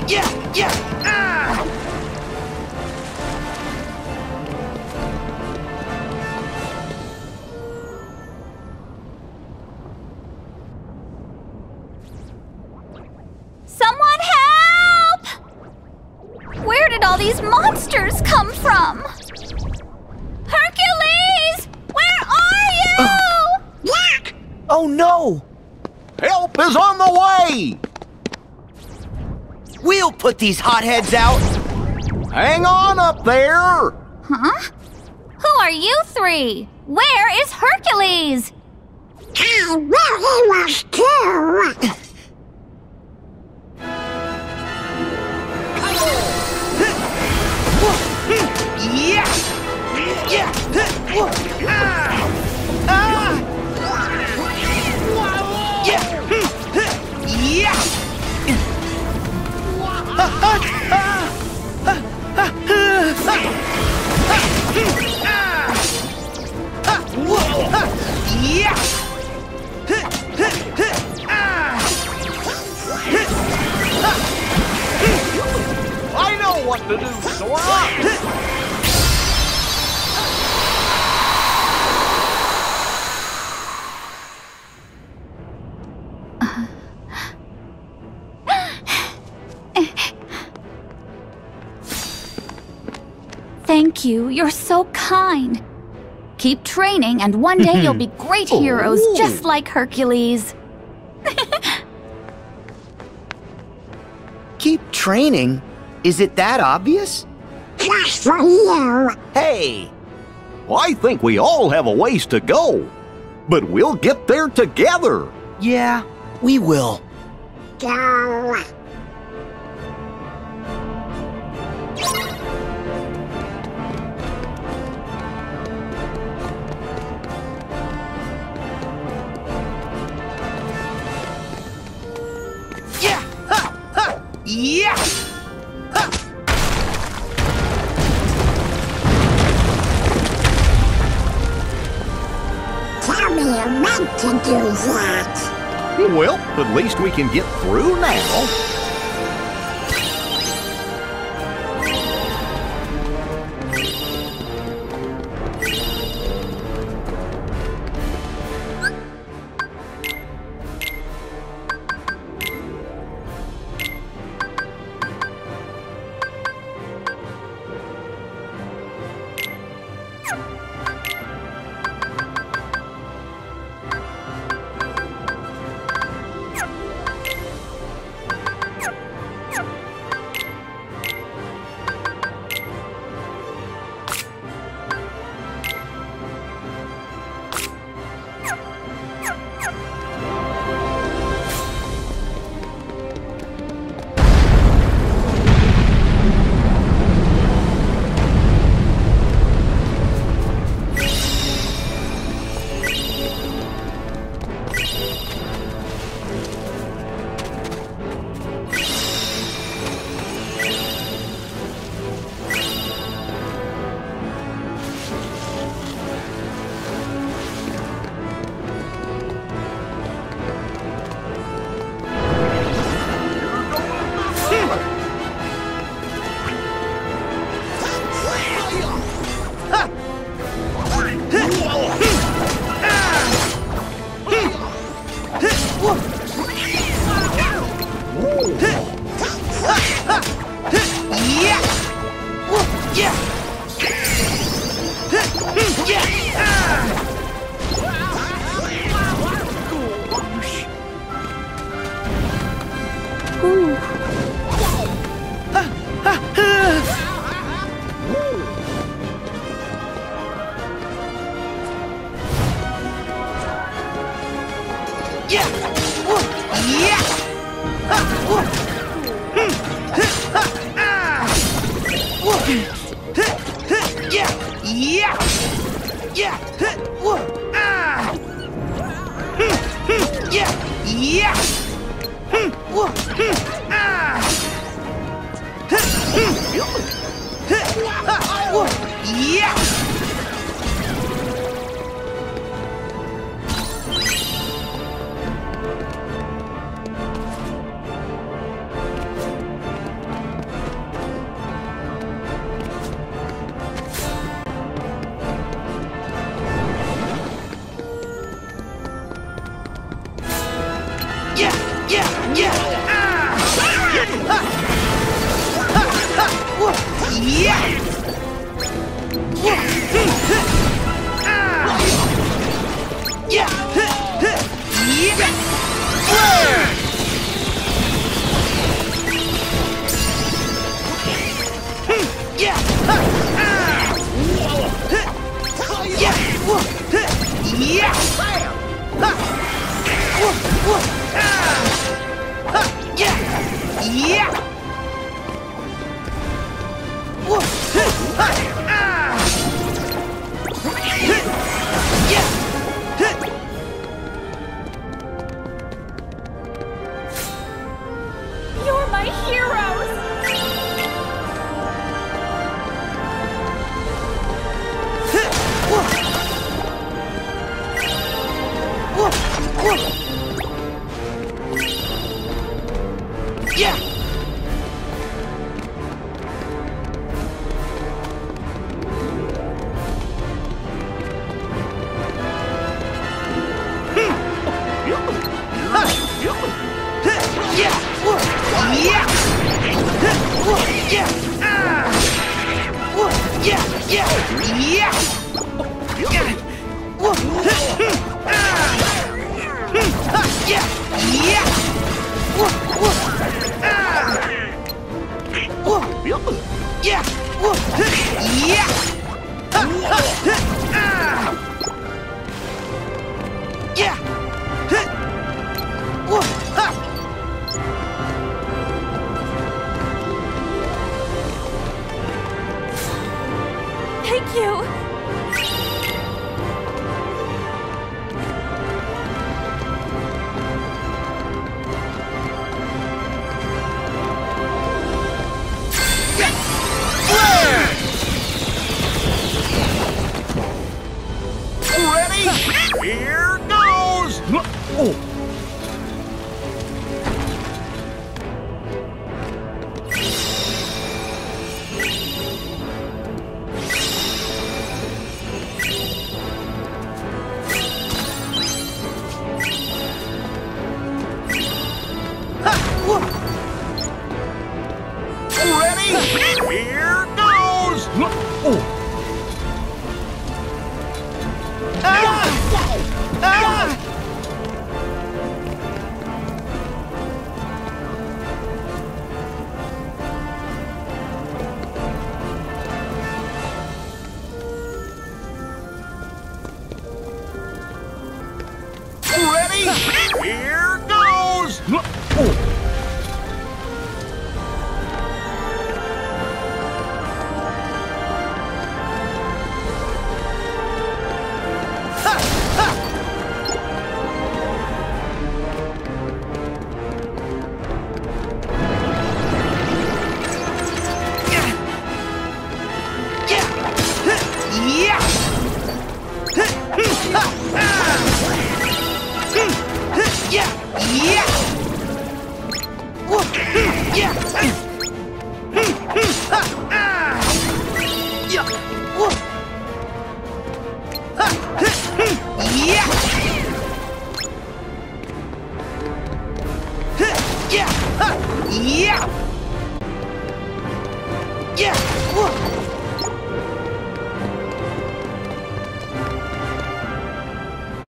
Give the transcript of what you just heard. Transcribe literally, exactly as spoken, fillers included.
Yeah, yeah, ah! Someone help! Where did all these monsters come from? Hercules! Where are you? Uh, Look! Oh no! Help is on the way! We'll put these hotheads out! Hang on up there! Huh? Who are you three? Where is Hercules? I really was too. Yeah! Yeah! Ah! Ah! Yeah! Yeah! Yeah! I know what to do, Sora! Thank you. You're so kind. Keep training, and one day you'll be great heroes, Oh. just like Hercules. Keep training? Is it that obvious? Just for you. Hey! I think we all have a ways to go, but we'll get there together. Yeah, we will. Go. Yeah! Ha! Ha! Yeah! Ha! Tell me you meant to do that. Well, at least we can get through now. Yeah! Yeah! Yeah! Yeah! Yeah! Yeah! You're my heroes! Yeah! Thank you! Ready? Here goes! Oh. Ready? Here goes! Oh. Ready? Here goes! Oh. Yeah! Yeah!